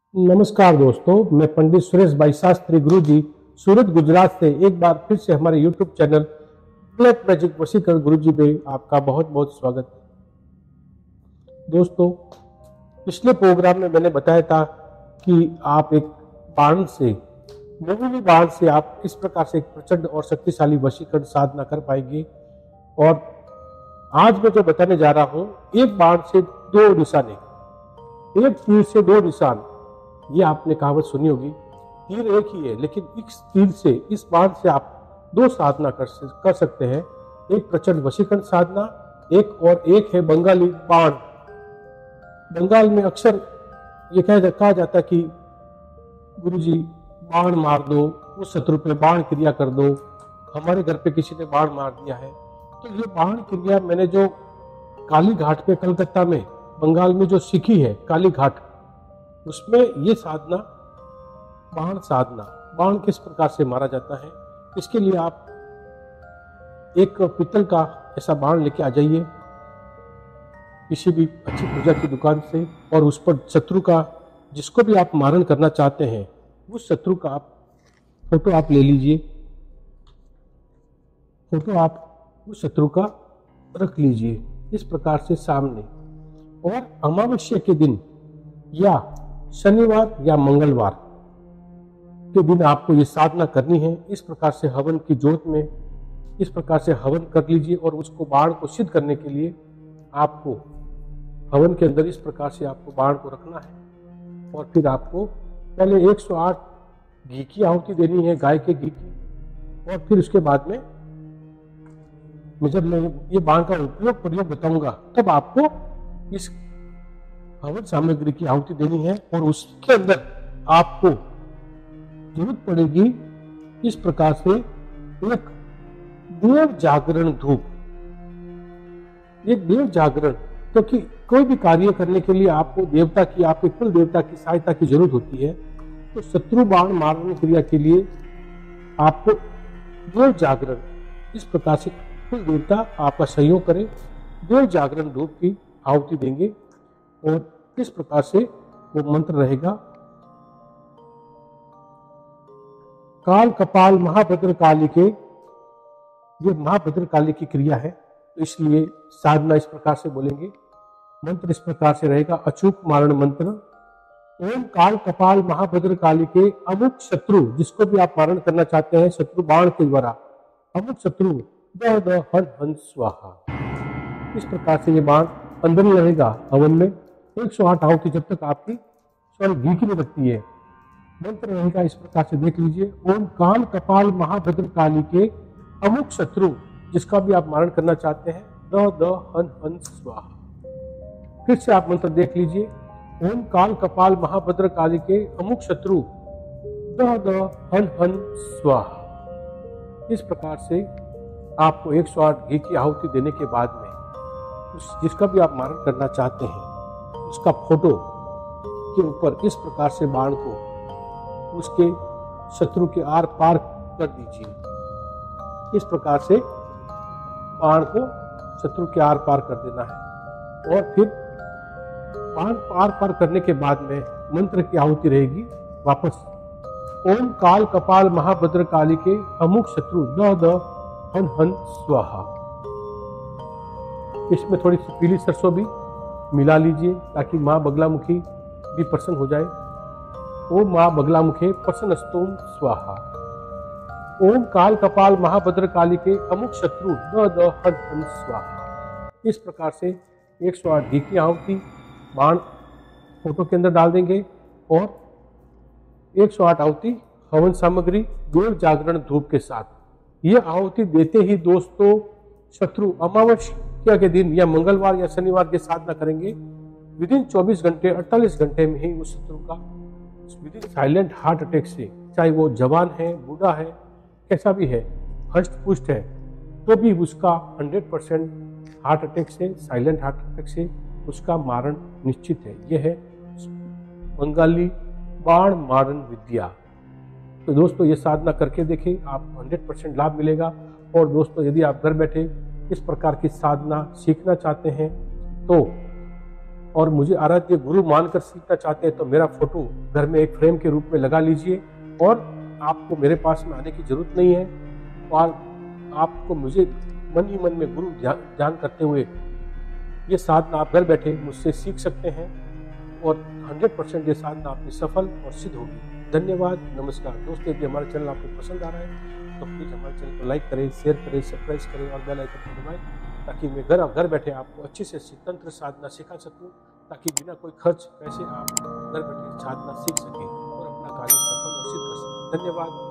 नमस्कार दोस्तों, मैं पंडित सुरेश भाई शास्त्री गुरुजी सूरत गुजरात से एक बार फिर से हमारे YouTube चैनल ब्लैक मैजिक वशीकरण गुरुजी पे आपका बहुत बहुत स्वागत है। दोस्तों, पिछले प्रोग्राम में मैंने बताया था कि आप एक बाण से मोहिनी बाण से आप किस प्रकार से एक प्रचंड और शक्तिशाली वशीकरण साधना कर पाएंगे। और आज मैं जो बताने जा रहा हूँ, एक बाण से दो निशाने, एक तीर से दो निशान। ये आपने कहावत सुनी होगी, तीर एक ही है लेकिन इस तीर से, इस बाण से आप दो साधना कर सकते हैं। एक प्रचंड वशीकरण साधना, एक है बंगाली बाण। बंगाल में अक्सर ये कहा जाता है कि गुरुजी बाण मार दो, उस शत्रु पे बाण क्रिया कर दो। हमारे घर पे किसी ने बाण मार दिया है, तो ये बाण क्रिया मैंने जो काली घाट पे कलकत्ता में बंगाल में जो सीखी है, काली घाट, उसमें ये साधना, बाण साधना, बाण किस प्रकार से मारा जाता है, इसके लिए आप एक पीतल का ऐसा बाण लेके आ जाइए किसी भी अच्छी पूजा की दुकान से, और उस पर शत्रु का, जिसको भी आप मारण करना चाहते हैं, उस शत्रु का आप फोटो आप ले लीजिए। फोटो आप उस शत्रु का रख लीजिए इस प्रकार से सामने, और अमावस्या के दिन या शनिवार या मंगलवार के दिन आपको ये साधना करनी है। इस प्रकार से हवन की जोत में इस प्रकार से हवन कर लीजिए, और उसको बाण को सिद्ध करने के लिए आपको हवन के अंदर इस प्रकार से आपको बाण को रखना है। और फिर आपको पहले 108 घी की आहुति देनी है, गाय के घी की, और फिर उसके बाद में जब मैं ये बाण का प्रयोग बताऊंगा, तब आपको इस हवन सामग्री की आहुति देनी है। और उसके अंदर आपको जरूरत पड़ेगी इस प्रकार से एक देव जागरण धूप, एक देव जागरण, क्योंकि कोई भी कार्य करने के लिए आपको देवता की, आपके कुल देवता की सहायता की जरूरत होती है। तो शत्रु बाण मारने क्रिया के लिए आपको देव जागरण, इस प्रकार से कुल देवता आपका सहयोग करें, देव जागरण धूप की आहुति देंगे। और इस प्रकार से वो मंत्र रहेगा, काल कपाल महाभद्र काली के, ये महाभद्र काली की क्रिया है, तो इसलिए साधना इस प्रकार से बोलेंगे। मंत्र इस प्रकार से रहेगा, अचूक मारण मंत्र, ओम काल कपाल महाभद्र काली के अमुक शत्रु, जिसको भी आप मारण करना चाहते हैं शत्रु बाण के द्वारा, अमुक शत्रु द द हन हन स्वाहा। इस प्रकार से ये बाण अंदर ही रहेगा हवन में 108 आहुति जब तक आपकी घी की नहीं लगती है। मंत्र रहेगा इस प्रकार से, देख लीजिए, ओम काल कपाल महाभद्र काली के अमुक शत्रु, जिसका भी आप मारण करना चाहते हैं, द द हन हन स्वाहा। फिर से आप मंत्र देख लीजिए, ओम काल कपाल महाभद्र काली के अमुक शत्रु द द हन हन स्वाहा। इस प्रकार से आपको 108 घी की आहुति देने के बाद में जिसका भी आप मारण करना चाहते हैं, उसका फोटो के ऊपर इस प्रकार से बाण को उसके शत्रु के आर पार कर दीजिए। इस प्रकार से बाण को शत्रु के आर पार कर देना है। और फिर बाण आर पार करने के बाद में मंत्र की आहुति रहेगी वापस, ओम काल कपाल महाभद्र काली के अमुक शत्रु द द हन हन स्वाहा। इसमें थोड़ी सी पीली सरसों भी मिला लीजिए ताकि माँ बगलामुखी भी प्रसन्न हो जाए। ओम माँ बगलामुखे प्रसन्नस्तुम स्वाहा। ओम काल कपाल महाभद्र काली के अमुक शत्रु द द हन हन स्वाहा। इस प्रकार से 108 घी की आहुति बाण फोटो के अंदर डाल देंगे, और 108 आहुति हवन सामग्री देव जागरण धूप के साथ। ये आहुति देते ही दोस्तों शत्रु अमावस्या के दिन या मंगलवार या शनिवार की साधना करेंगे, विदिन 24 घंटे 48 घंटे में ही उस शत्रु का विदिन साइलेंट हार्ट अटैक से, चाहे वो जवान है, बूढ़ा है, कैसा भी है, हष्ट पुष्ट है, तो भी उसका 100% हार्ट अटैक से, साइलेंट हार्ट अटैक से उसका मारण निश्चित है। यह है बंगाली बाण मारण विद्या। तो दोस्तों, ये साधना करके देखें, आपको 100% लाभ मिलेगा। और दोस्तों, यदि आप घर बैठे इस प्रकार की साधना सीखना चाहते हैं तो और मुझे आराध्य गुरु मानकर सीखना चाहते हैं तो मेरा फोटो घर में एक फ्रेम के रूप में लगा लीजिए और आपको मेरे पास में आने की जरूरत नहीं है। और आपको मुझे मन ही मन में गुरु ध्यान करते हुए ये साधना आप घर बैठे मुझसे सीख सकते हैं और 100% ये साधना आपकी सफल और सिद्ध होगी। धन्यवाद, नमस्कार दोस्तों। यदि हमारा चैनल आपको पसंद आ रहा है तो प्लीज़ हमारे चैनल को लाइक करें, शेयर करें, सब्सक्राइब करें और बेल आइकन को दबाएं ताकि मैं घर बैठे आपको अच्छे से तंत्र साधना सिखा सकूं, ताकि बिना कोई खर्च पैसे आप घर बैठे साधना सीख सकें और अपना कार्य सफल और सिद्ध कर सकें। धन्यवाद।